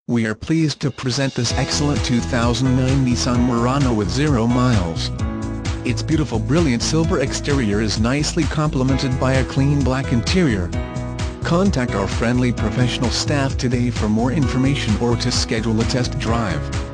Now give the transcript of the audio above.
We are pleased to present this excellent 2009 Nissan Murano with 0 miles. Its beautiful brilliant silver exterior is nicely complemented by a clean black interior. Contact our friendly professional staff today for more information or to schedule a test drive.